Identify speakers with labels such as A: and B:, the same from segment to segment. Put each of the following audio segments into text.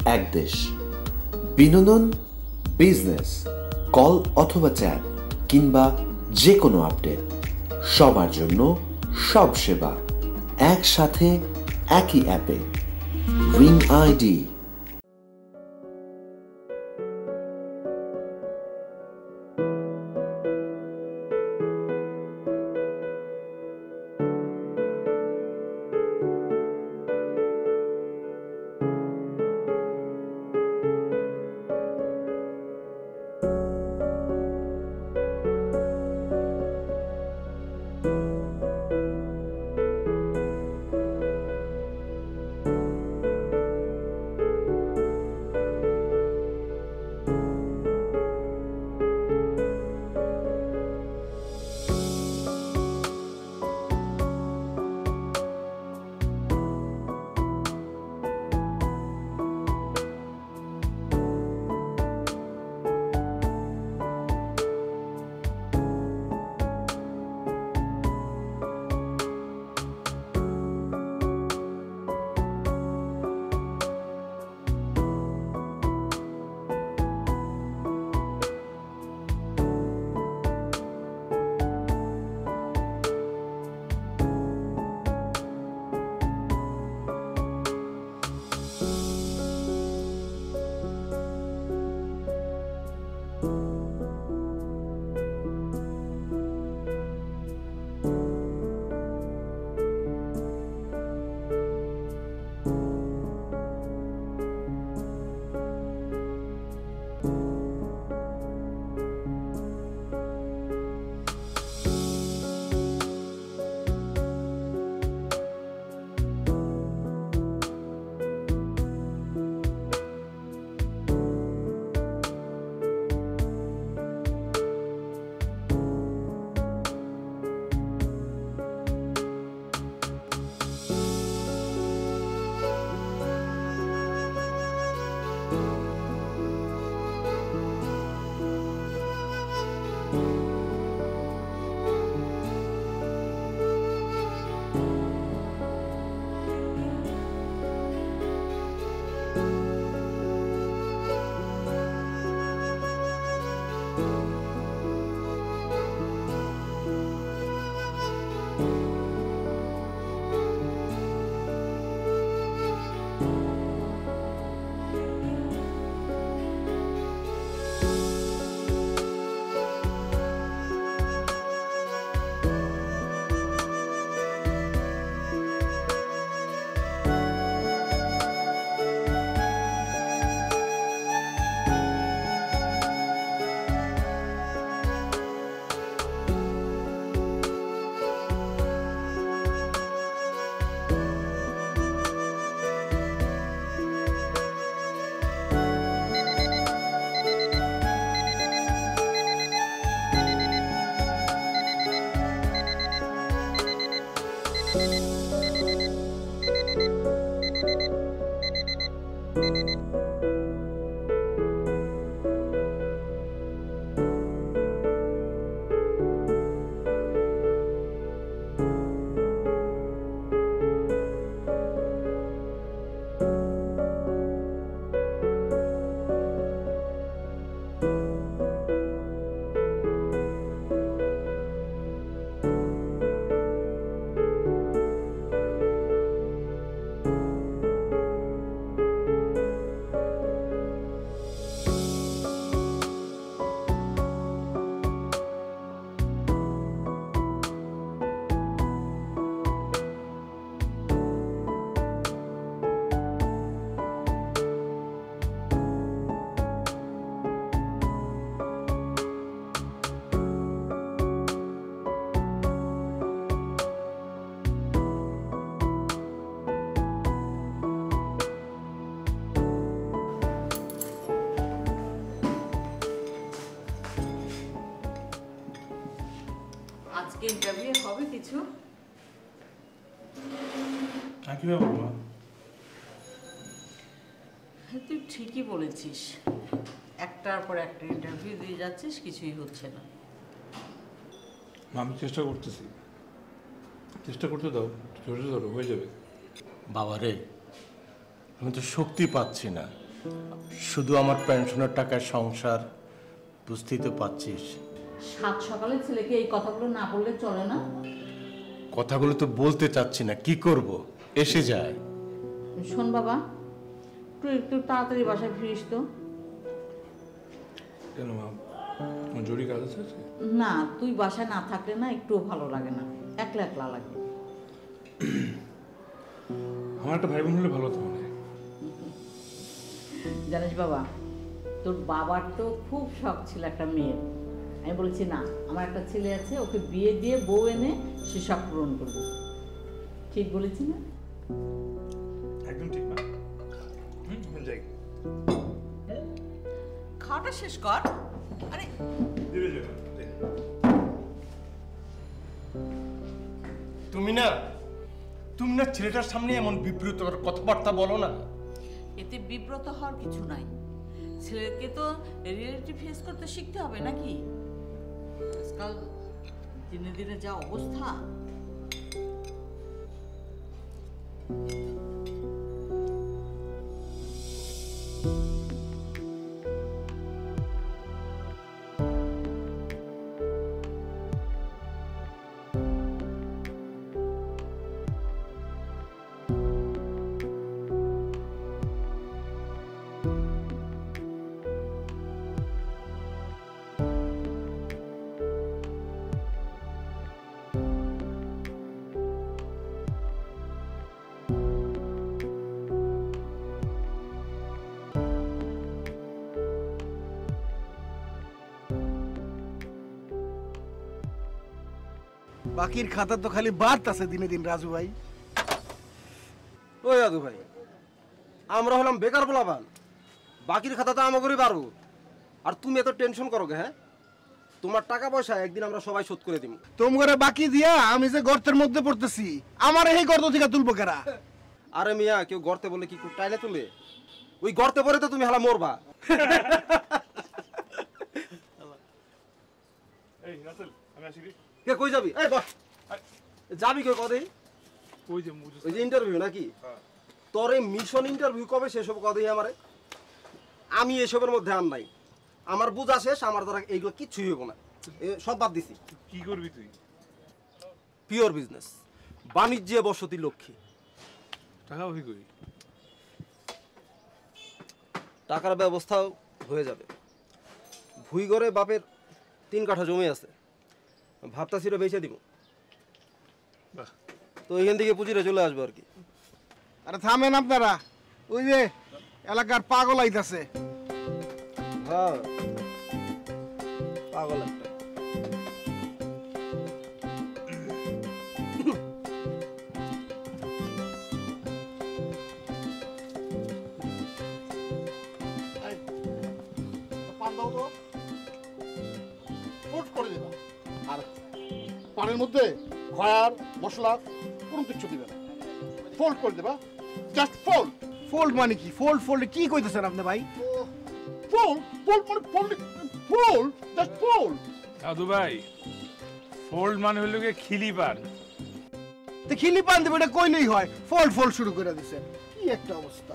A: এক দেশ। বিনোদন, বিজনেস, কল অথবা চ্যাট কিংবা যে কোনো আপডেট, সবার জন্য সব সেবা একসাথে একই অ্যাপে। Ring ID.
B: আজকে ইন্টারভিউ হবে কিছু?
C: কিভাবে বলবো?
B: তুই ঠিকই বলেছিস, একটার পর একটা ইন্টারভিউ দিয়ে যাচ্ছিস, কিছুই হচ্ছে না।
C: আমি চেষ্টা করতেছি, চেষ্টা করতে দাও, ধৈর্য ধরো, হয়ে যাবে।
D: বাবা রে, আমি তো শক্তি পাচ্ছি না। শুধু আমার পেনশনের টাকায় সংসার, বুঝতেই তো পাচ্ছিস।
B: সাত সকালে ছেলেকে এই কথাগুলো না বললে চলে না?
D: কথাগুলো তো বলতে চাচ্ছি না, কি করব, এসে যায়।
B: শোন বাবা, তুই একটু তাড়াতাড়ি বাসায় ফিরিস তো।
C: কেন মা, আমার জরুরি কাজ আছে?
B: না, তুই বাসায় না থাকলে না একটুও ভালো লাগে না, একলা একলা লাগে।
C: আমার একটা ভাই বোন হলে ভালো হতো মনে।
B: জানিস বাবা, তোর বাবার তো খুব শখ ছিল একটা মেয়ের। আমি বলেছি না, আমার একটা ছেলে আছে, ওকে বিয়ে দিয়ে বউ এনে সে শখ পূরণ করবো। ঠিক বলেছি না?
C: একদম ঠিক না। যাই,
B: খাওয়াটা শেষ কর। আরে
D: তুমি না ছেলেটার সামনে এমন বিব্রতকর কথাবার্তা বলো না।
B: এতে বিব্রত হওয়ার কিছু নাই। ছেলেকে তো রিয়েলিটি ফেস করতে শিখতে হবে নাকি? আজকাল দিনে দিনে যা অবস্থা।
E: বাকির খাতা তো খালি বাড়তাছে দিনে দিন রাজু ভাই। ওই রাজু ভাই, আমরা হলাম বেকার বলাবান, বাকির খাতা তো আমাকে বাড়ু, আর তুমি এত টেনশন করো গে? হ্যাঁ, তোমার টাকা পয়সা একদিন আমরা সবাই শোধ করে দিব। তোমরা বাকি দিয়া আমি যে গর্তের মধ্যে পড়তেছি, আমার এই গর্ত থেকে তুলবো কেরা? আরে মিয়া, কেউ গর্তে বলে কি টাইলে তুলে? ওই গর্তে পড়ে তো তুমি হালা মরবা।
C: এই রাসেল, আমি আসি রে।
E: কে কই যাবি? এই বাহ, যাবি কে কদে?
C: ওই যে
E: ইন্টারভিউ নাকি? তোর এই মিশন ইন্টারভিউ কবে শেষ হবে কদে আমারে? আমি এসবের মধ্যে আর নাই, আমার বুঝা শেষ, আমার দ্বারা এইগুলো কিচ্ছুই হইব না, সব বাদ দিছি।
C: কি করবি তুই?
E: পিওর বিজনেস, বাণিজ্যে বসতি লক্ষ্মী।
C: টাকা হই কই?
E: টাকার ব্যবস্থাও হয়ে যাবে। ভুইগড়ে বাপের 3 কাঠা জমি আছে, ভাবতাছিরে বেচে দিব, তো এখান থেকে পুঁজিরে চলে আসবো আর কি। আরে থামেন আপনারা, ওই যে এলাকার পাগল আইতাছে। হ্যাঁ, পাগল একটা।
F: আর পানির মধ্যে খয়ার মশলা কোনো কিছু দিবে না, ফোল্ড করে দেবা, জাস্ট ফোল্ড।
E: ফোল্ড মানে কি? ফোল্ড কি কইতেছেন আপনি ভাই?
F: ফোল্ড মানে ফোল্ড, ফোল্ড, জাস্ট ফোল্ড।
C: দাদু ভাই, ফোল্ড মানে হলো গিয়ে খিলি পান।
E: তো খিলি পান দেবে, এটা কইলেই হয়। ফোল্ড শুরু করে দিছে, কি একটা অবস্থা।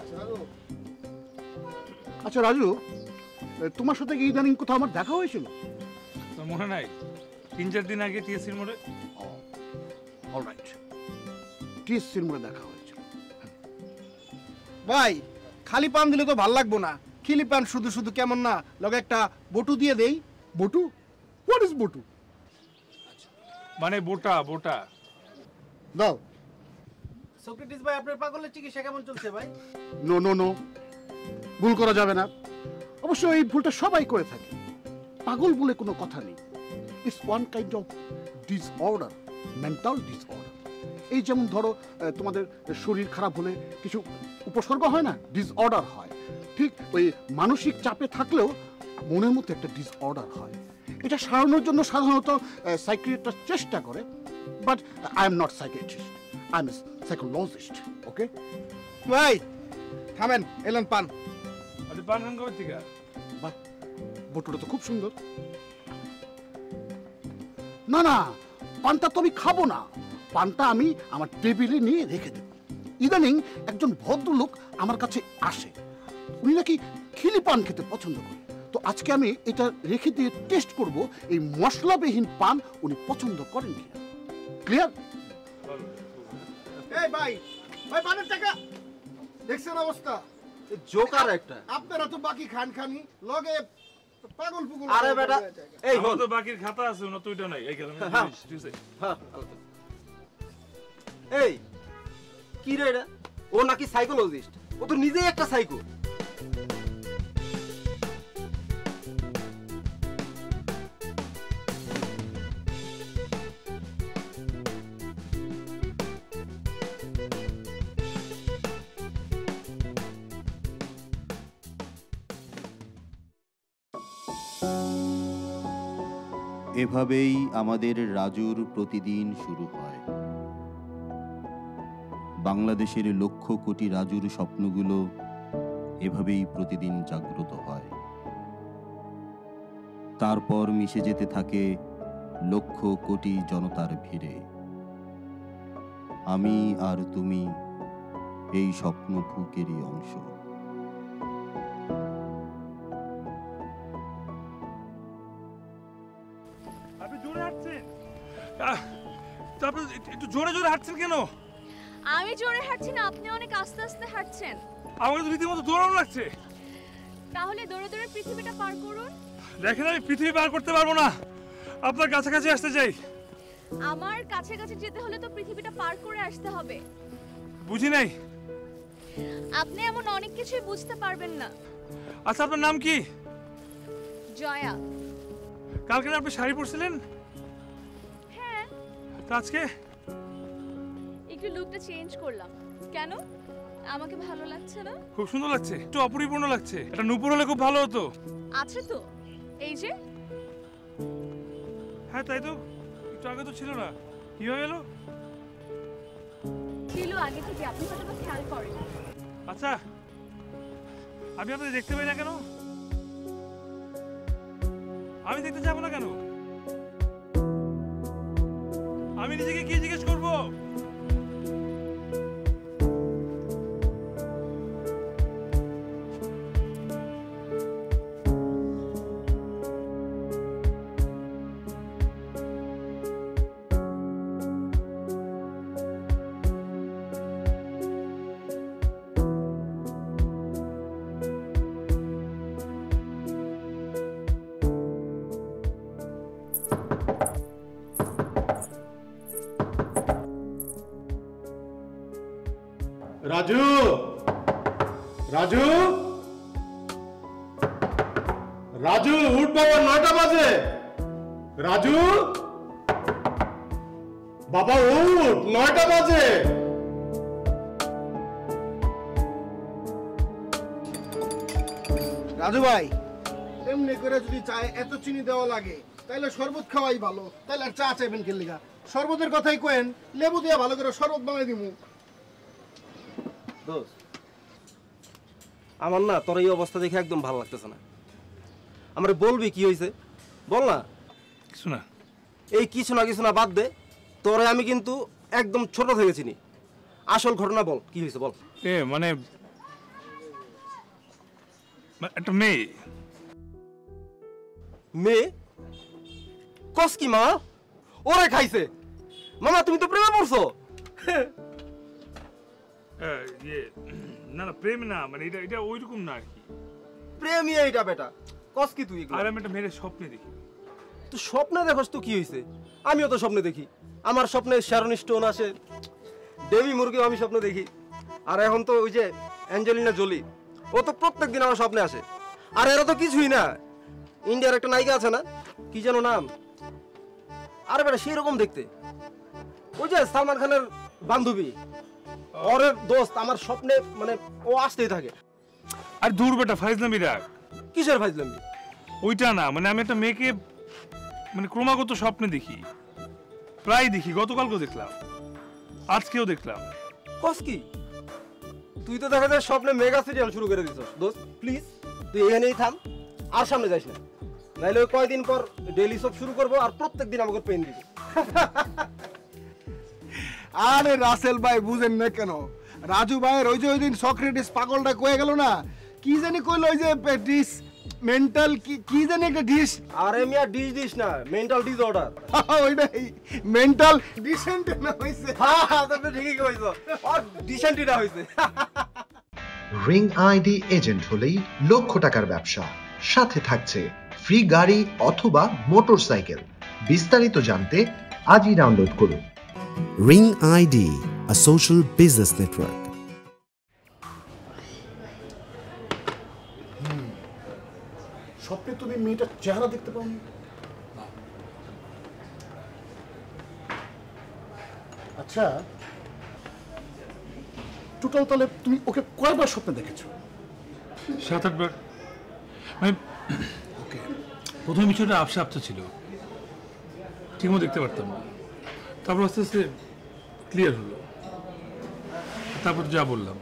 F: আচ্ছা রাজু, তোমার সাথে কি ইদানিং কোথাও আমার দেখা হয়েছিল?
C: তোর মনে নাই 3-4 দিন আগে টিএসসির মোড়ে?
F: অলরাইট, টিএসসির মোড়ে দেখা হয়েছিল।
E: ভাই, খালি পান দিলে তো ভাল লাগবো না, খিলি পান শুধু শুধু কেমন না, লগে একটা বটু দিয়ে দেই।
F: বটু? হোয়াট ইজ বটু?
C: মানে বোটা
F: দাও।
E: সক্রেটিস ভাই, আপনার পাগলের চিকিৎসা কেমন চলছে ভাই?
F: নো নো নো, ভুল করা যাবে না। অবশ্য এই ভুলটা সবাই করে থাকে, পাগল বলে কোনো কথা নেই। It's one kind of disorder, mental disorder. এই যেমন ধরো, তোমাদের শরীর খারাপ হলে কিছু উপসর্গ হয় না, ডিসঅর্ডার হয়। ঠিক ওই মানসিক চাপে থাকলেও মনের মধ্যে একটা ডিসঅর্ডার হয়। এটা সারানোর জন্য সাধারণত সাইকিয়াট্রিস্ট চেষ্টা করে, but I am not psychiatrist, I am psychologist. Okay
E: ভাই থামেন, এলেন পান।
C: আচ্ছা, পান খান কবে থেকে?
F: বাহ, বটুটা তো খুব সুন্দর। না না, পানটা তো আমি খাবো না, পানটা আমি আমার টেবিলে নিয়ে রেখে দেব। ইদানিং একজন ভদ্রলোক আমার কাছে আসে, উনি নাকি খিলি পান খেতে পছন্দ করে। তো আজকে আমি এটা রেখে দিয়ে টেস্ট করব এই মশলাবিহীন পান উনি পছন্দ করেন কিনা। ক্লিয়ার?
E: এই ভাই, ভাই পানের টাকা দেখছেন অবস্থা? জোকার একটা। আপনারা তো বাকি খান খানি লগে পাগল পুগল। আরে বেটা এই
C: আমার তো বাকির খাতা আছে না, তুইটা নাই এই গেলাম।
E: হ্যাঁ এই কি রে এটা? ও নাকি সাইকোলজিস্ট, ও তো নিজেই একটা সাইকো।
G: এভাবেই আমাদের রাজুর প্রতিদিন শুরু হয়। বাংলাদেশের লক্ষ কোটি রাজুর স্বপ্নগুলো এভাবেই প্রতিদিন জাগ্রত হয়। তারপর মিশে যেতে থাকে লক্ষ কোটি জনতার ভিড়ে। আমি আর তুমি এই স্বপ্ন ফুকেরই অংশ।
C: আপনি জোরে হাঁটছেন, তারপর একটু জোরে জোরে হাঁটছেন কেন?
H: আমি জোরে হাঁটছি না, আপনি অনেক আস্তে আস্তে হাঁটছেন।
C: আমাকে তো রীতিমতো দৌড়ানো লাগছে।
H: তাহলে দৌড়ে দৌড়ে পৃথিবীটা পার করুন।
C: দেখেন আমি পৃথিবী পার করতে পারবো না, আপনার কাছাকাছি আসতে চাই।
H: আমার কাছাকাছি যেতে হলে তো পৃথিবীটা পার করে আসতে হবে।
C: বুঝি নাই।
H: আপনি এমন অনেক কিছুই বুঝতে পারবেন না।
C: আচ্ছা আপনার নাম কি?
H: জয়া।
C: কালকে আপনি শাড়ি পরছিলেন?
H: হ্যাঁ।
C: তা আজকে
H: একটু লুকটা চেঞ্জ করলাম। কেন, আমাকে ভালো লাগছে না?
C: খুব সুন্দর লাগছে, একটু অপরিপূর্ণ লাগছে। এটা নূপুর হলে খুব ভালো হতো।
H: আছে তো, এই যে।
C: হ্যাঁ তাই তো, একটু আগে তো ছিল না, কিভাবে এলো?
H: ছিল আগে থেকে, আপনি হয়তো খেয়াল করেন।
C: আচ্ছা আমি আপনাকে দেখতে পাই না কেন? আমি দেখতে যাবো না কেন? আমি নিজেকে কি জিজ্ঞেস করবো?
D: রাজু, রাজু, রাজু উঠ বাবা, 9টা বাজে। রাজু বাবা উঠ, 9টা বাজে।
E: রাজু ভাই, এমনি করে যদি চায় এত চিনি দেওয়া লাগে তাহলে শরবত খাওয়াই ভালো। তাহলে আর চা চাইবেন কে লিগা? শরবতের কথাই কোয়েন, লেবু দিয়ে ভালো করে শরবত বানাই দিমু। দোস্ত, আমার না তোর এই অবস্থা দেখে একদম ভালো লাগতেছে না। আমার বলবি কি হয়েছে বল না।
C: কিছু না।
E: এই কিছু না বাদ দে, তোরে আমি কিন্তু একদম ছোট থেকে চিনি। আসল ঘটনা বল, কি হয়েছে বল।
C: মানে একটা মেয়ে।
E: মেয়ে? কস কি মা? ওরে খাইছে মামা, তুমি তো প্রেমে পড়ছো।
C: না না প্রেম না, মানে এটা এটা ওইরকম না আর কি।
E: প্রেমই এইটা বেটা, কস কি তুই?
C: আর আমি একটা মেয়ের স্বপ্নে দেখি।
E: তুই স্বপ্নে দেখোস তো কি হয়েছে? আমিও তো স্বপ্নে দেখি। আমার স্বপ্নে শ্যারন স্টোন আসে, ডেমি মুরগিও আমি স্বপ্নে দেখি। আর এখন তো ওই যে অ্যাঞ্জেলিনা জোলি, ও তো প্রত্যেক দিন আমার স্বপ্নে আসে। আর এরা তো কিছুই না। ইন্ডিয়ার একটা নায়িকা আছে না, কি যেন নাম? আরে বেটা সেই রকম দেখতে, ওই যে সালমান খানের বান্ধবী, ওর দোস্ত আমার স্বপ্নে, মানে ও আসতেই থাকে।
C: আর দূর বেটা, ফাইজলামি রাখ।
E: কিসের ফাইজলামি?
C: ওইটা না, মানে আমি একটা মেয়েকে মানে ক্রমাগত স্বপ্নে দেখি, প্রায় দেখি। গতকালকেও দেখলাম, আজকেও দেখলাম।
E: কস কি? তুই তো দেখা যায় স্বপ্নে মেগা সিরিয়াল শুরু করে দিছস। দোস্ত প্লিজ তুই এখানেই থাম, আর সামনে যাইস না, নাইলে ওই কয়দিন পর ডেইলি সব শুরু করবো আর প্রত্যেক দিন আমাকে পেন দিবি।
I: আরে রাসেল ভাই বুঝেন না কেন? রাজু ভাইয়ের ওই যে ওই দিন সক্রেটিস পাগলটা কয়ে গেল না,
F: কি জানি কইলো ওই যে ডিস মেন্টাল কি জানি একটা ডিস
E: আরে মিয়া ডিস না মেন্টাল ডিসঅর্ডার।
F: ওইটাই মেন্টাল ডিসেন্ট না হইছে।
E: হ্যাঁ তুমি ঠিকই কইছো, আর ডিসেন্টিটা হইছে।
A: রিং আইডি এজেন্ট হলেই লক্ষ টাকার ব্যবসা, সাথে থাকছে ফ্রি গাড়ি অথবা মোটরসাইকেল। বিস্তারিত জানতে আজই ডাউনলোড করুন
I: Ring ID, a social business network.
F: স্বপ্নে তুমি মেয়েটার চেহারা দেখতে পাওনি? আচ্ছা, টোটাল তাহলে তুমি ওকে কয়বার স্বপ্নে দেখেছো?
C: 7-8 বার। মানে
F: ওকে,
C: প্রথম বিষয়টা আপসা আপসা ছিল, ঠিকমতো দেখতে পারতাম না। তারপর আস্তে আস্তে ক্লিয়ার হলো, তারপর যা বললাম।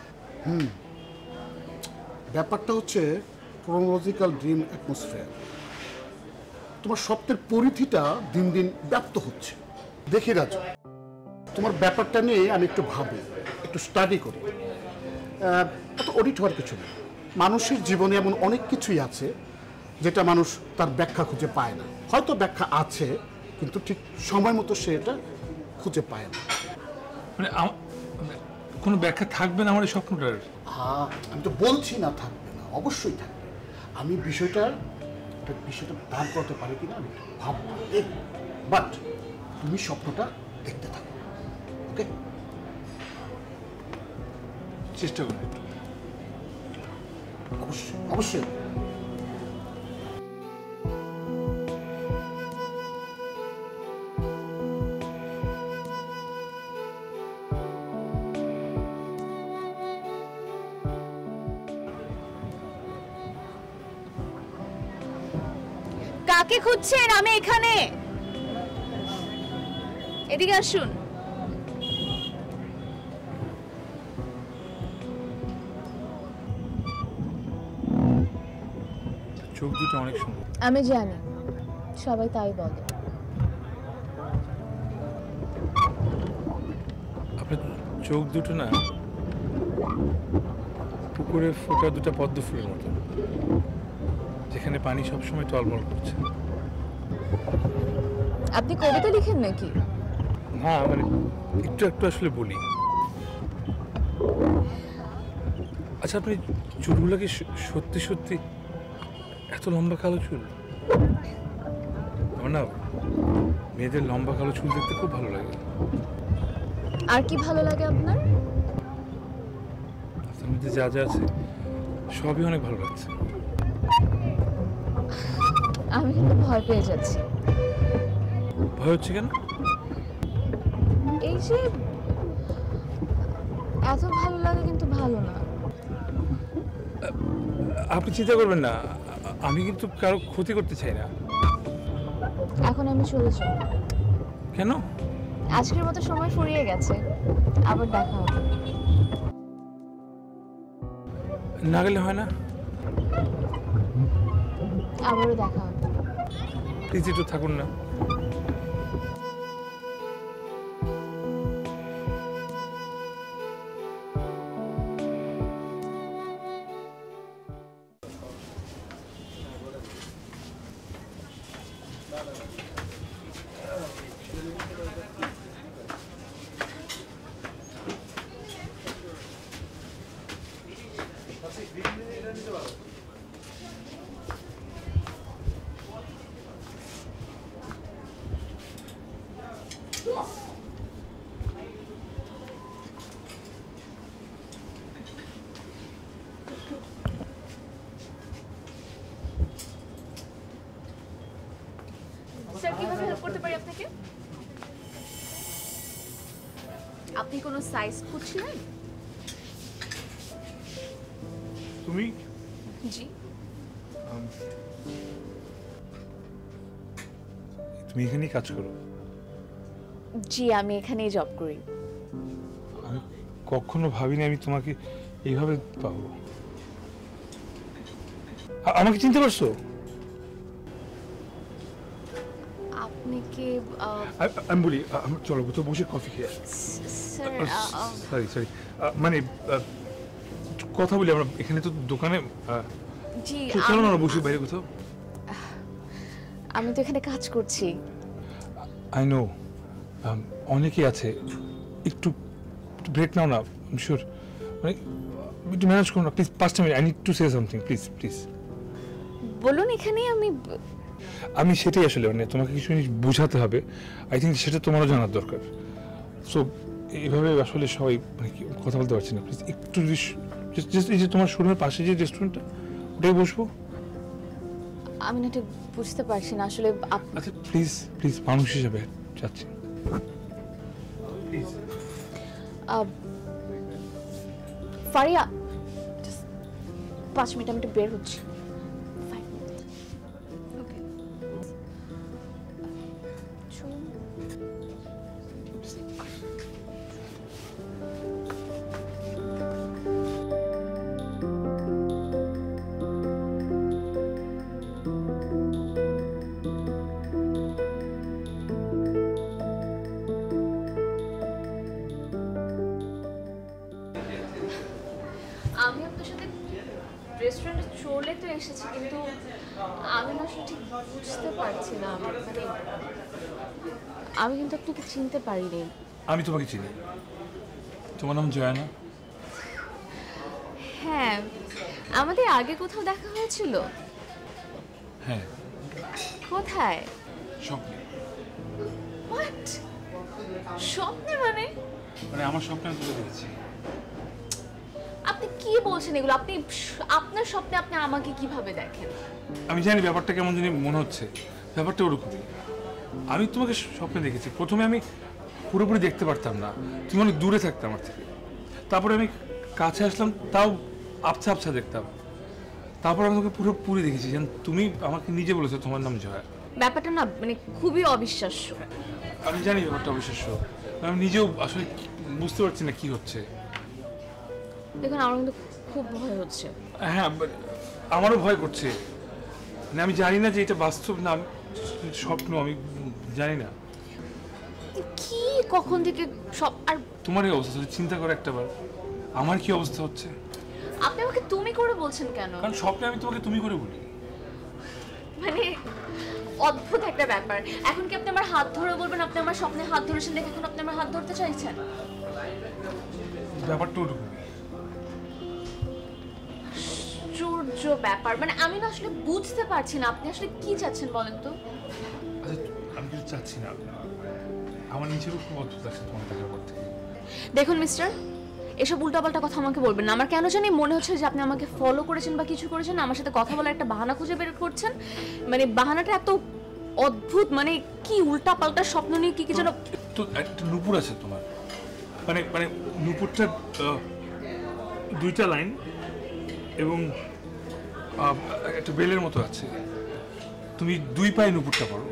F: ব্যাপারটা হচ্ছে ক্রোনোলজিক্যাল ড্রিম অ্যাটমসফিয়ার। তোমার স্বপ্নের পরিধিটা দিন দিন ব্যাপ্ত হচ্ছে। দেখি রাজু, তোমার ব্যাপারটা নিয়ে আমি একটু ভাবি, একটু স্টাডি করি। এত অডিট হওয়ার কিছু নেই। মানুষের জীবনে এমন অনেক কিছুই আছে যেটা মানুষ তার ব্যাখ্যা খুঁজে পায় না। হয়তো ব্যাখ্যা আছে, কিন্তু ঠিক সময় মতো সে এটা খুঁজে পায় না।
C: মানে কোনো ব্যাখ্যা থাকবে না আমার এই স্বপ্নটার?
F: আমি তো বলছি না থাকবে না, অবশ্যই থাকবে। আমি বিষয়টা দাঁড় করতে পারি কিনা আমি ভাববো, বাট তুমি স্বপ্নটা দেখতে থাকো, ওকে?
C: চেষ্টা করি।
F: অবশ্যই অবশ্যই।
H: কাকে খুঁজছেন? আমি এখানে। এদিকে আসুন।
C: চোখ দুটো অনেক সুন্দর।
H: আমি জানি, সবাই তাই বলে।
C: আপনার চোখ দুটো না পুকুরে ফোটা দুটো পদ্ম ফুলের মতো, যেখানে পানি সবসময় টলমল করছে।
H: আপনি কবিতা লিখেন নাকি?
C: হ্যাঁ, মানে একটু একটু আসলে বলি। আচ্ছা, আপনি চুলগুলোকে সত্যি সত্যি এত লম্বা কালো চুল? আমার না মেয়েদের লম্বা কালো চুল দেখতে খুব ভালো লাগে।
H: আর কি ভালো লাগে আপনার?
C: আপনার মধ্যে যা যা আছে সবই অনেক ভালো লাগছে।
H: আমি কিন্তু ভয় পেয়ে যাচ্ছি।
C: ভয় হচ্ছে কেন?
H: এই যে এত ভালো লাগে কিন্তু ভালো না।
C: আপনি চিন্তা করবেন না, আমি কিন্তু কারো ক্ষতি করতে চাই না।
H: এখন আমি চলে যাব।
C: কেন?
H: আজকের মতো সময় ফুরিয়ে গেছে, আবার দেখা হবে।
C: না গেলে হয় না?
H: আবারও দেখা হবে।
C: প্লিজ একটু থাকুন না।
H: স্যার, কিভাবে হেল্প করতে পারি আপনাকে? আপনি কোনো সাইজ খুঁজছিলেন?
C: তুমি?
H: জি।
C: তুমি এখানেই কাজ করো?
H: জি, আমি এখানেই জব করি।
C: আমি কখনো ভাবিনি আমি তোমাকে এইভাবে পাবো। আমাকে চিনতে পারছো?
H: আপনি কি
C: আমি বলি, চলো তো বসে কফি খেয়ে।
H: স্যার
C: সরি মানে কথা বলি আমরা এখানে তো দোকানে।
H: জি
C: চলো না বসি বাইরে কোথাও।
H: আমি তো এখানে কাজ করছি।
C: আই নো অনেকেই আছে, একটু ব্রেক নাও না। আই এম শিওর মানে একটু ম্যানেজ করো না প্লিজ। 5 মিনিট, I need to say something please please.
H: বলুন এখানে
C: আমি সেটাই আসলে মানে তোমাকে কিছু জিনিস বোঝাতে হবে। আই থিঙ্ক সেটা তোমারও জানার দরকার। সো এইভাবে আসলে সবাই মানে কথা বলতে পারছি না। প্লিজ একটু জাস্ট এই যে তোমার শোরুমের পাশে যে রেস্টুরেন্টটা ওটাই বসবো।
H: আমি না ঠিক বুঝতে পারছি না আসলে।
C: আচ্ছা প্লিজ প্লিজ, মানুষ হিসেবে চাচ্ছি প্লিজ।
H: ফারিয়া 5 মিনিট আমি একটু বের হচ্ছি। আমি আপনার সাথে রেস্টুরেন্টে চলে তো এসেছি, কিন্তু আমি না আসলে ঠিক বুঝতে পারছি না। মানে আমি কিন্তু আপনাকে চিনতে পারিনি।
C: আমি তোমাকে চিনি। তোমার নাম জয়া না?
H: হ্যাঁ, আমাদের আগে কোথাও দেখা হয়েছিল।
C: হ্যাঁ।
H: কোথায়?
C: স্বপ্নে।
H: হোয়াট? স্বপ্নে মানে?
C: মানে আমার স্বপ্নে আমি তোকে দেখেছি।
H: আপনি কি বলছেন এগুলো? আপনি আপনার স্বপ্নে আপনি আমাকে কিভাবে দেখেন?
C: আমি জানি ব্যাপারটা কেমন জানি মনে হচ্ছে, ব্যাপারটা ওরকমই। আমি তোমাকে স্বপ্নে দেখেছি। প্রথমে আমি পুরোপুরি দেখতে পারতাম না, তুমি অনেক দূরে থাকতে আমার থেকে। তারপরে আমি কাছে আসলাম, তাও আবছা আবছা দেখতাম। তারপর আমি তোকে পুরোপুরি দেখেছি। যেন তুমি আমাকে নিজে বলেছো তোমার নাম জয়া।
H: ব্যাপারটা না মানে খুবই অবিশ্বাস্য।
C: আমি জানি ব্যাপারটা অবিশ্বাস্য। আমি নিজেও আসলে বুঝতে পারছি না কি হচ্ছে।
H: দেখুন আমার কিন্তু খুব ভয় হচ্ছে।
C: হ্যাঁ, আমারও ভয় করছে। মানে আমি জানি না যে এটা বাস্তব না স্বপ্ন, আমি জানি না
H: কি কখন থেকে সব। আর
C: তোমার এই অবস্থা চিন্তা করে একটাবার আমার কি অবস্থা হচ্ছে।
H: আপনি আমাকে তুমি করে বলছেন কেন?
C: কারণ স্বপ্নে আমি তোমাকে তুমি করে বলি।
H: মানে অদ্ভুত একটা ব্যাপার। এখন কি আপনি আমার হাত ধরে বলবেন আপনি আমার স্বপ্নে হাত ধরেছেন দেখে এখন আপনি আমার হাত ধরতে চাইছেন?
C: ব্যাপারটা ওরকম
H: আশ্চর্য ব্যাপার। মানে আমি না আসলে বুঝতে পারছি না আপনি আসলে কি চাচ্ছেন বলেন তো।
C: আচ্ছা আমি কিছু চাচ্ছি না, আমার নিজেরও খুব অদ্ভুত লাগছে তোমার দেখার পর থেকে।
H: দেখুন মিস্টার, এসব উল্টাপাল্টা কথা আমাকে বলবেন না। আমার কেন জানি মনে হচ্ছে যে আপনি আমাকে ফলো করেছেন বা কিছু করেছেন, আমার সাথে কথা বলার একটা বাহানা খুঁজে বের করছেন। মানে বাহানাটা এত অদ্ভুত, মানে কি উল্টাপাল্টা স্বপ্ন নিয়ে কি কি যেন।
C: তো একটা নুপুর আছে তোমার, মানে মানে নুপুরটা 2টা লাইন এবং একটা বেলের মতো আছে। তুমি 2 পায়ে নুপুরটা পড়ো,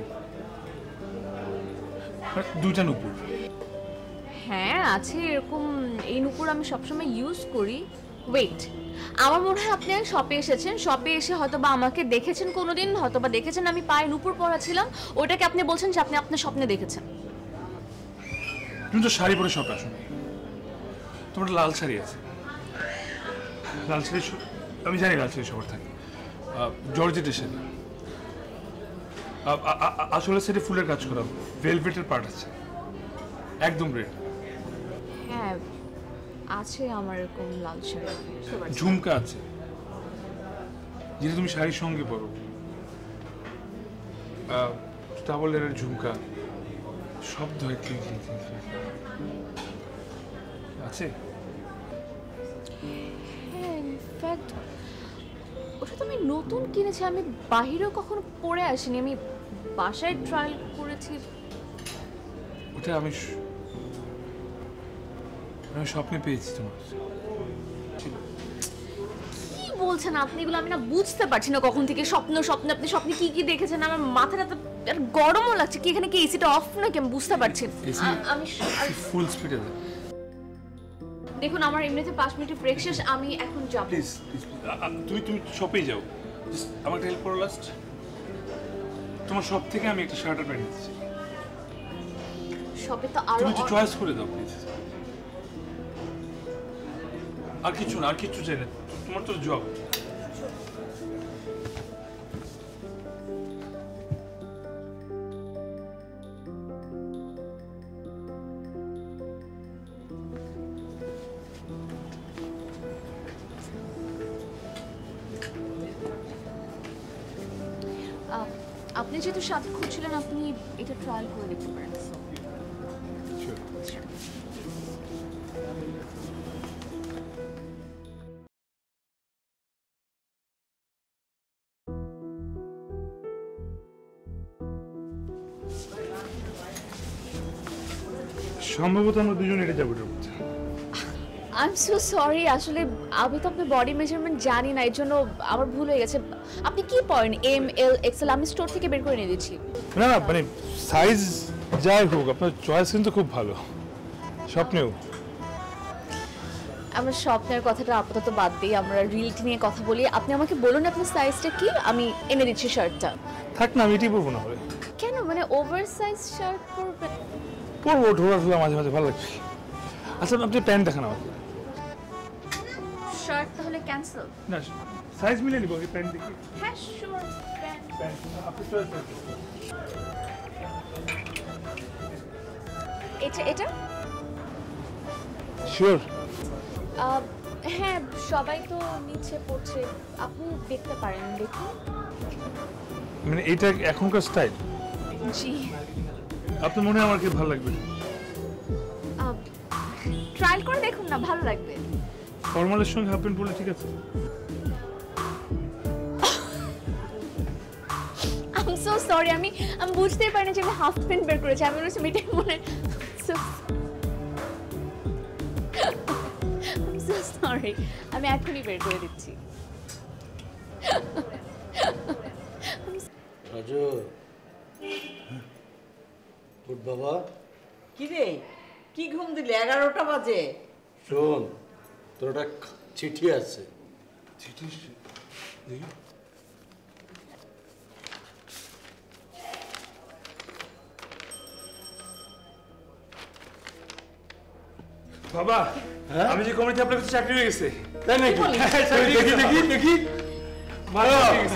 C: 2টা নুপুর।
H: হ্যাঁ আছে এরকম, এই নুপুর আমি সবসময় ইউজ করি। ওয়েট, আমার মনে হয় আপনি শপে এসেছেন, শপে এসে হয়তো বা আমাকে দেখেছেন কোনোদিন, হয়তো বা দেখেছেন আমি পায়ে নুপুর পরা ছিলাম, ওইটাকে আপনি বলছেন যে আপনি আপনার স্বপ্নে দেখেছেন।
C: তুমি তো শাড়ি পরে শপে আসো, তোমার লাল শাড়ি আছে। লাল শাড়ি আমি জানি লাল শাড়ি সবার থাকে, জর্জেটের শাড়ি। আসলে সেটা ফুলের কাজ করা, ভেলভেটের পার্ট আছে, একদম রেড।
H: হ্যাঁ আছে আমার এরকম লাল শাড়ি।
C: ঝুমকা আছে যেটা তুমি শাড়ির সঙ্গে পরো, ডাবল লেয়ারের ঝুমকা, শব্দ হয় ক্লিক ক্লিক আছে।
H: হ্যাঁ ইনফ্যাক্ট ওটা তো আমি নতুন কিনেছি, আমি বাহিরেও কখনো পরে আসিনি, আমি বাসায় ট্রায়াল করেছি।
C: ওটা আমি স্বপ্নে পেয়েছি তোমার।
H: কি বলছেন আপনি এগুলো? আমি না বুঝতে পারছি না কখন থেকে স্বপ্ন স্বপ্ন। আপনি স্বপ্নে কি কি দেখেছেন? আমার মাথাটা তো গরমও লাগছে। কি এখানে কি এসিটা অফ নাকি? আমি বুঝতে পারছি। আমি
C: ফুল স্পিডে
H: দেখুন আমার এমনিতে 5 মিনিটের ব্রেক শেষ, আমি এখন যাব।
C: প্লিজ তুমি শপেই যাও, আমাকে হেল্প করো লাস্ট। তোমার শপ থেকে আমি একটা শার্ট আর প্যান্ট দিচ্ছি,
H: শপে তো আরো
C: তুমি একটু চয়েস করে দাও প্লিজ। আর কিছু না, আর কিছু চাই না, তোমার তো জব।
H: আপনি যেহেতু সাথে খুঁজছিলেন, আপনি এটা ট্রায়াল করে দেখতে পারেন।
C: সম্ভবত আমরা দুজন এটা যাবো।
H: আই এম সো সরি, আসলে আমি তো আপনার বডি মেজারমেন্ট জানি না, এর জন্য আমার ভুল হয়ে গেছে। আপনি কি পড়েন? M L excel? আমি স্টোর থেকে বের করে নিয়ে দিচ্ছি।
C: না না, মানে সাইজ যাই হোক, আপনার চয়েস কিন্তু খুব ভালো। স্বপ্নেও
H: আমরা স্বপ্নের কথাটা আপাতত বাদ দিই, আমরা রিয়েলিটি নিয়ে কথা বলি। আপনি আমাকে বলুন আপনার সাইজটা কি, আমি এনে দিচ্ছি শার্টটা।
C: থাক না, আমি এটাই পরবো না হলে।
H: কেন, মানে ওভার সাইজ শার্ট পরবেন?
C: পরবো, ঢোলা মাঝে মাঝে ভালো লাগছে। আচ্ছা আপনি প্যান্ট দেখান আমাকে।
H: শার্ট তাহলে ক্যান্সেল?
C: না, সাইজ মিলে নিব, এই প্যান্ট দেখি।
H: হ্যাঁ শিওর, প্যান্ট
C: আপনি চয়েস করুন।
H: এটা
C: শিওর?
H: হ্যাঁ, সবাই তো নিচে পড়ছে, আপনি দেখতে পারেন, দেখুন।
C: মানে এটা এখনকার স্টাইল?
H: জি।
C: আপনার মনে হয় আমার কি ভালো লাগবে?
H: ট্রায়াল করে দেখুন না, ভালো লাগবে।
C: ফর্মালের সঙ্গে হাফ প্যান্ট পরলে ঠিক আছে?
H: আই এম সো সরি, আমি বুঝতেই পারিনি যে আমি হাফ প্যান্ট বের করেছি। আমি বলেছি মিটাই মনে, সো সরি, আমি এখনই বের করে দিচ্ছি।
J: রাজু, উঠ বাবা।
B: কি রে, কি ঘুম দিলে? 11টা বাজে।
J: শোন, তোর একটা চিঠি আছে।
C: চিঠি? বাবা, আমি যে কমিটি আপনার কাছে চাকরি হয়ে গেছে।
J: তাই নাকি?
C: দেখি দেখি দেখি, ভালো হয়ে গেছে।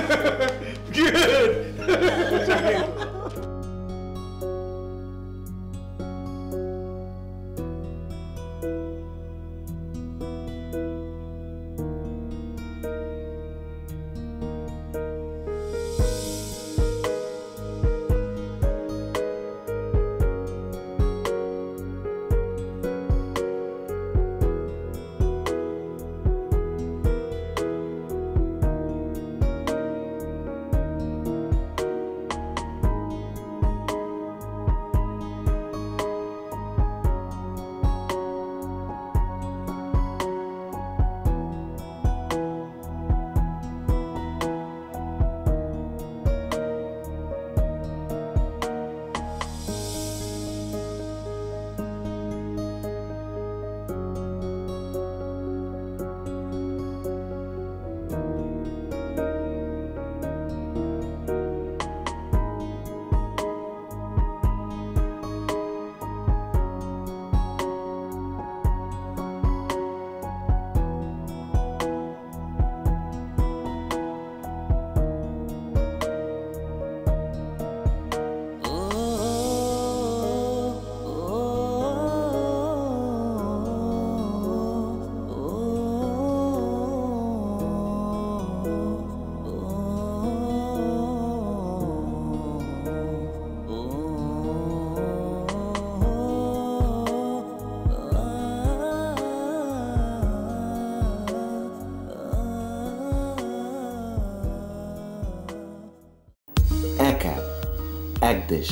A: এক দেশ,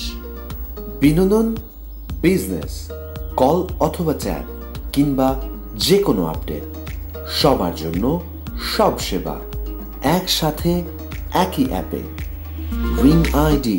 A: বিনোদন, বিজনেস, কল অথবা চ্যাট কিংবা যে কোনো আপডেট, সবার জন্য সব সেবা একসাথে একই অ্যাপে। Ring ID.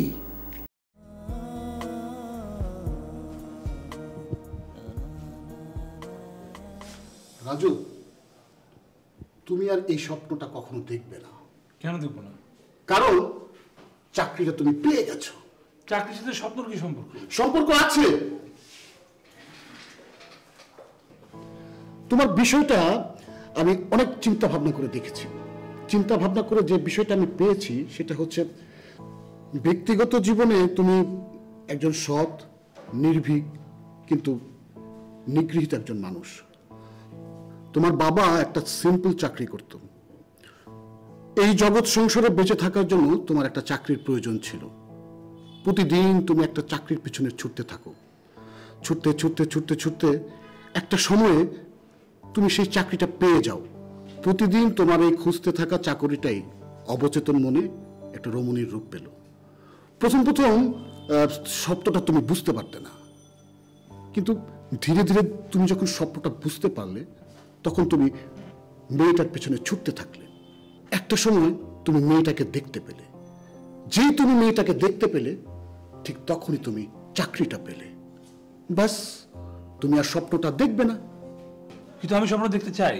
F: রাজু, তুমি আর এই স্বপ্নটা কখনো দেখবে না।
C: কেন দেখবো না?
F: কারণ চাকরিটা তুমি পেয়ে গেছো।
C: চাকরির সাথে স্বপ্নর কি সম্পর্ক?
F: সম্পর্ক আছে। তোমার বিষয়টা আমি অনেক চিন্তা ভাবনা করে দেখেছি। চিন্তা ভাবনা করে যে বিষয়টা আমি পেয়েছি সেটা হচ্ছে, ব্যক্তিগত জীবনে তুমি একজন সৎ, নির্ভীক কিন্তু নিগৃহীত একজন মানুষ। তোমার বাবা একটা সিম্পল চাকরি করত। এই জগৎ সংসারে বেঁচে থাকার জন্য তোমার একটা চাকরির প্রয়োজন ছিল। প্রতিদিন তুমি একটা চাকরির পিছনে ছুটতে থাকো, ছুটতে ছুটতে ছুটতে ছুটতে একটা সময়ে তুমি সেই চাকরিটা পেয়ে যাও। প্রতিদিন তোমার এই খুঁজতে থাকা চাকরিটাই অবচেতন মনে একটা রমণীর রূপ পেল। প্রথম প্রথম স্বপ্নটা তুমি বুঝতে পারতে না, কিন্তু ধীরে ধীরে তুমি যখন স্বপ্নটা বুঝতে পারলে তখন তুমি মেয়েটার পেছনে ছুটতে থাকলে। একটা সময় তুমি মেয়েটাকে দেখতে পেলে। যেই তুমি মেয়েটাকে দেখতে পেলে ঠিক তখনই তুমি চাকরিটা পেলে। বাস, তুমি আর স্বপ্নটা দেখবে না।
C: কিন্তু আমি স্বপ্ন দেখতে চাই।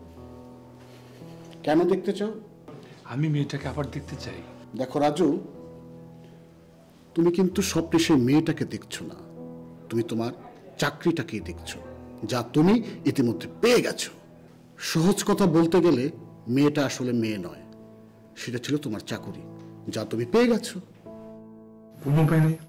F: কেন দেখতে চাও?
C: আমি মেয়েটাকে আবার দেখতে চাই।
F: দেখো রাজু, তুমি কিন্তু স্বপ্নে সেই মেয়েটাকে দেখছো না, তুমি তোমার চাকরিটাকেই দেখছো, যা তুমি ইতিমধ্যে পেয়ে গেছো। সহজ কথা বলতে গেলে মেয়েটা আসলে মেয়ে নয়, সেটা ছিল তোমার চাকরি, যা তুমি পেয়ে গেছো।
C: কোনো উপায় নেই।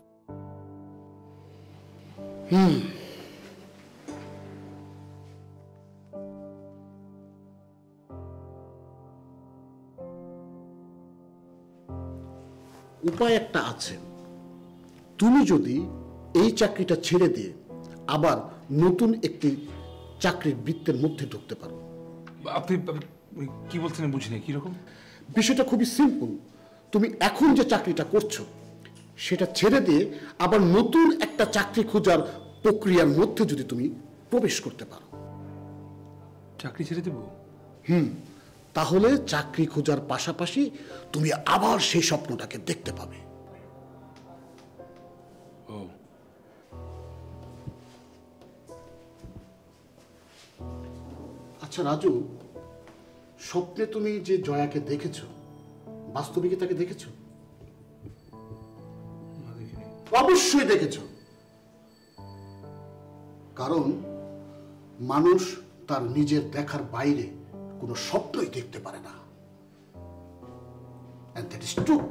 F: উপায় একটা আছে। তুমি যদি এই চাকরিটা ছেড়ে দিয়ে আবার নতুন একটি চাকরির বৃত্তের মধ্যে ঢুকতে পারো।
C: আপনি কি বলছেন বুঝিনি, কিরকম?
F: বিষয়টা খুবই সিম্পল। তুমি এখন যে চাকরিটা করছো সেটা ছেড়ে দিয়ে আবার নতুন একটা চাকরি খোঁজার প্রক্রিয়ার মধ্যে যদি তুমি প্রবেশ করতে পারো।
C: চাকরি ছেড়ে দেব?
F: তাহলে চাকরি খোঁজার পাশাপাশি তুমি আবার সেই স্বপ্নটাকে দেখতে পাবে। আচ্ছা রাজু, স্বপ্নে তুমি যে জয়াকে দেখেছো, বাস্তবে কি তাকে দেখেছো? অবশ্যই দেখেছো, কারণ মানুষ তার নিজের দেখার বাইরে কোনো স্বপ্নই দেখতে পারে না। And that is true.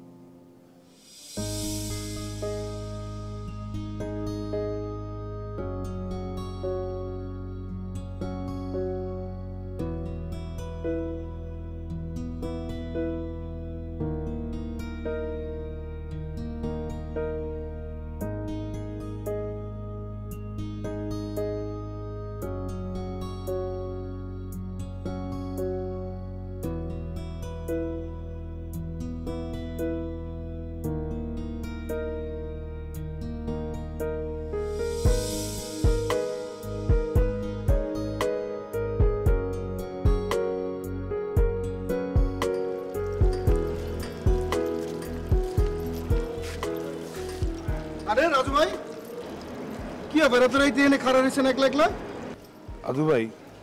E: আরে রাজু ভাই, কি ব্যাপার এত রাইতে এনে খাড়া রয়েছেন একলা একলা?
C: আদু ভাই,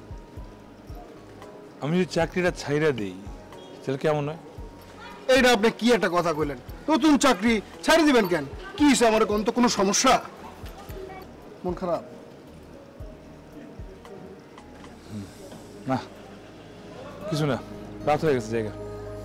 C: আমি যদি চাকরিটা ছাইরা দিই তাহলে কেমন হয়?
E: এইটা আপনি কি একটা কথা কইলেন? নতুন চাকরি ছাড়ি দিবেন কেন? কি হইছে আমার? কোন তো কোনো সমস্যা? মন খারাপ?
C: না কিছু না, রাত হয়ে গেছে জায়গা।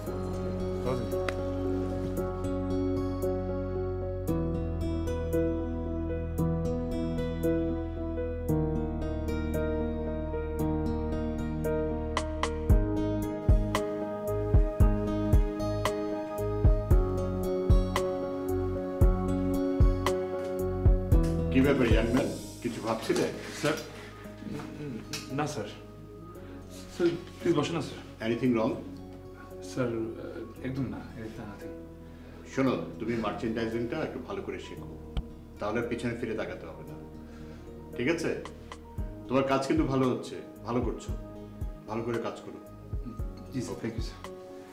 F: কি ব্যাপার ইয়াংম্যান, কিছু ভাবছিলে?
C: স্যার না স্যার, স্যার প্লিজ বসে না স্যার।
F: Anything wrong?
C: স্যার একদম না, এটা নাথিং।
F: শোনো, তুমি মার্চেন্ডাইজিংটা একটু ভালো করে শেখো, তাহলে পিছনে ফিরে তাকাতে হবে না, ঠিক আছে? তোমার কাজ কিন্তু ভালো হচ্ছে, ভালো করছো, ভালো করে কাজ করো।
C: জি স্যার, থ্যাংক ইউ স্যার।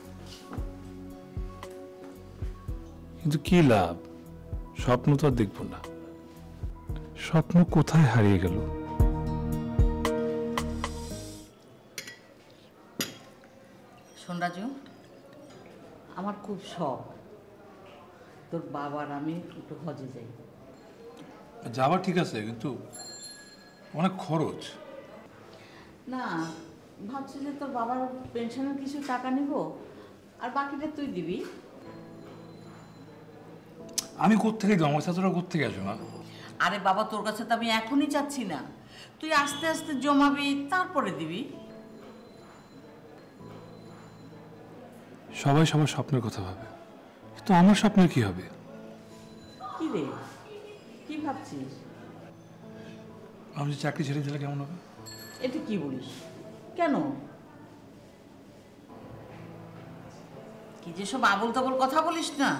C: কিন্তু কি লাভ? স্বপ্ন তো আর দেখবো না। স্বপ্ন কোথায় হারিয়ে গেল?
B: শোন রাজু, আমার খুব শখ তোর বাবার আমি একটু হজে যাই।
C: যাওয়া ঠিক আছে, কিন্তু অনেক খরচ।
B: না, ভাবছি যে তোর বাবার পেনশনের কিছু টাকা নিব, আর বাকিটা তুই দিবি।
C: আমি কোত্থেকে দেবো? আমার সাথে কোত্থেকে আসবে মা?
B: আরে বাবা, তোর কাছে তো আমি এখনই চাচ্ছি না, তুই আস্তে আস্তে জমাবি, তারপরে দিবি।
C: সবাই সবার স্বপ্নের কথা ভাবে, তো আমার স্বপ্নের কি হবে?
B: কি রে, কি ভাবছিস?
C: আমি যে চাকরি ছেড়ে দিলে কেমন হবে?
B: এটা কি বলিস? কেন? কি যে সব আবল তাবল কথা বলিস না।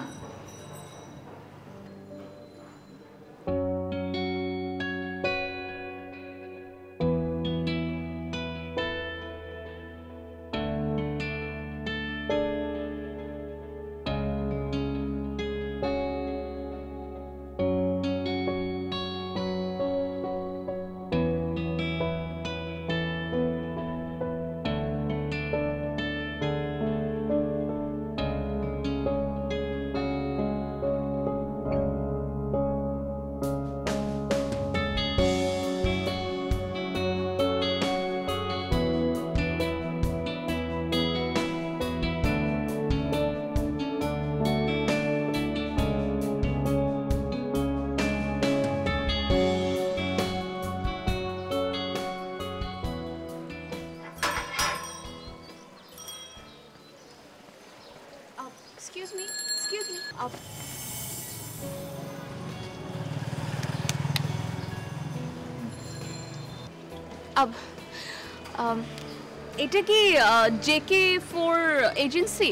H: Excuse me. এটা কি JK4 এজেন্সি?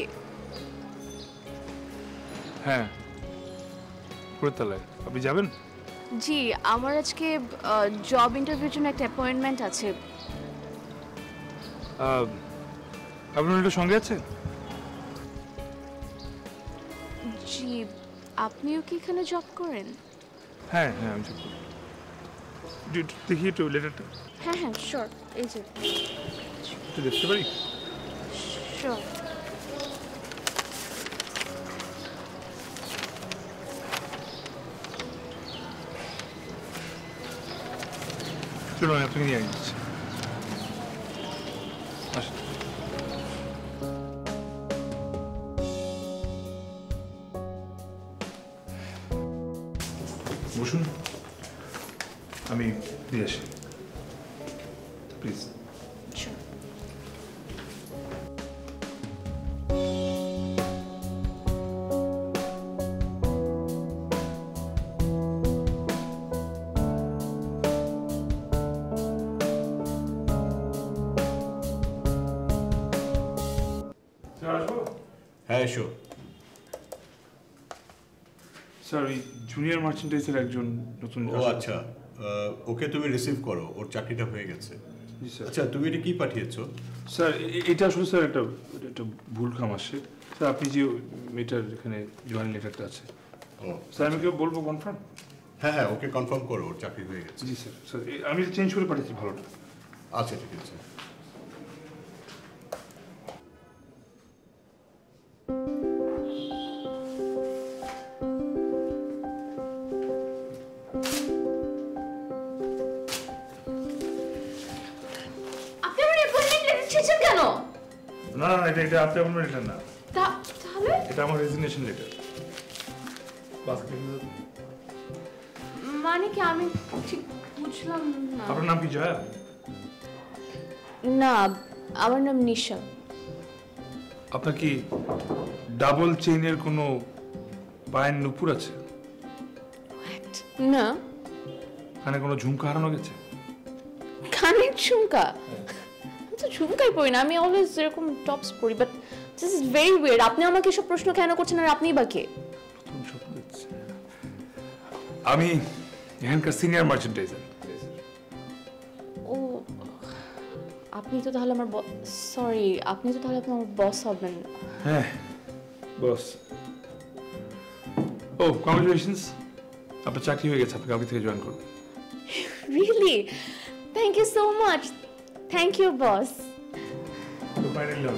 C: হ্যাঁ, পুরতলায়। আপনি যাবেন?
H: জি, আমার আজকে জব ইন্টারভিউর জন্য একটা অ্যাপয়েন্টমেন্ট আছে।
C: আপনার একটু সঙ্গে আছে?
H: জি, আপনিও কি এখানে জব করেন?
C: হ্যাঁ হ্যাঁ, আমি জব করি। দেখি একটু লেটারটা।
H: হ্যাঁ হ্যাঁ, শিওর। এই যে
C: একটু দেখতে পারি?
H: শিওর।
C: চলুন, আমি আপনাকে নিয়ে যাচ্ছি। আসুন। বসুন, আমি দিয়ে আসি প্লিজ।
J: হ্যাঁ, এসো।
C: স্যার, ওই জুনিয়র মার্চেন্টাইজের একজন নতুন।
J: ও আচ্ছা, ওকে তুমি রিসিভ করো, ওর চাকরিটা হয়ে গেছে।
C: জি স্যার।
J: আচ্ছা, তুমি এটা কি পাঠিয়েছো?
C: স্যার, এটা আসলে স্যার একটা ভুল কাম আসছে স্যার। আপনি যে মেয়েটার এখানে জয়েন লেটারটা আছে,
J: ও
C: স্যার আমি কেউ বলবো কনফার্ম?
J: হ্যাঁ হ্যাঁ, ওকে কনফার্ম করো, ওর চাকরি হয়ে গেছে।
C: জি স্যার। স্যার, আমি চেঞ্জ করে পাঠিয়েছি ভালোটা।
J: আচ্ছা, ঠিক আছে।
H: আপনি আমার অ্যাপয়েন্টমেন্ট লেটার ছেড়েছেন কেন?
C: না না, এটা আপনার আমার লেটার না,
H: তাহলে
C: এটা আমার রেজিগনেশন লেটার।
H: মানে কি, আমি ঠিক বুঝলাম না।
C: আপনার নাম কি জয়া?
H: না, আমার নাম নিশা।
C: আপনার কি ডাবল চেইনের কোনো পায়ের নুপুর আছে?
H: না।
C: কানে কোনো ঝুমকা হারানো গেছে?
H: কানের ঝুমকা? আমি তো ঝুমকাই পরি না, আমি অলওয়েজ এরকম টপস পরি। But this is very weird. আপনি আমাকে সব প্রশ্ন কেন করছেন, আর আপনিই বা কে?
C: আমি এখানকার সিনিয়র মার্চেন্টাইজার।
H: ও, আপনি তো তাহলে আমার সরি, আপনি তো তাহলে আমার বস হবেন।
C: হ্যাঁ, বস। ও, কংগ্রেচুলেশনস, আপনার চাকরি হয়ে গেছে, আপনি কালকে থেকে জয়েন করুন।
H: Really? Thank you so much. Thank you boss.
C: তো ফাইনালি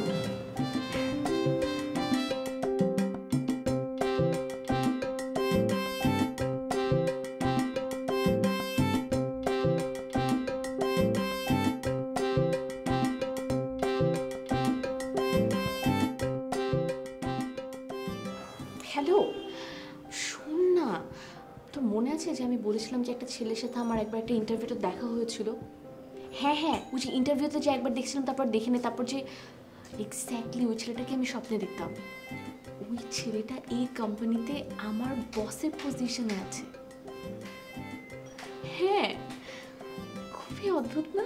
H: যে আমি বলেছিলাম যে একটা ছেলের সাথে আমার একবার একটা ইন্টারভিউতে দেখা হয়েছিল, হ্যাঁ হ্যাঁ ওই যে ইন্টারভিউতে যে একবার দেখছিলাম তারপর দেখিনি, তারপর যে এক্স্যাক্টলি ওই ছেলেটাকে আমি স্বপ্নে দেখতাম। ওই ছেলেটা এই কোম্পানিতে আমার বসের পজিশনে আছে। হ্যাঁ, খুবই অদ্ভুত না?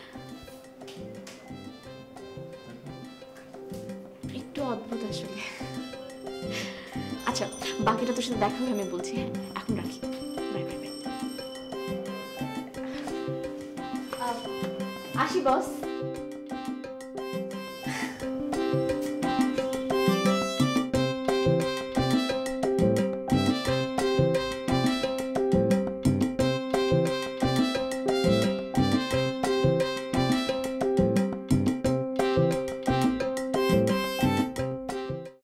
H: একটু অদ্ভুত আসলে। আচ্ছা, বাকিটা তোর সাথে দেখা হয়ে আমি বলছি। হ্যাঁ, এখন রাখি। Bye bye bye. আসি বস।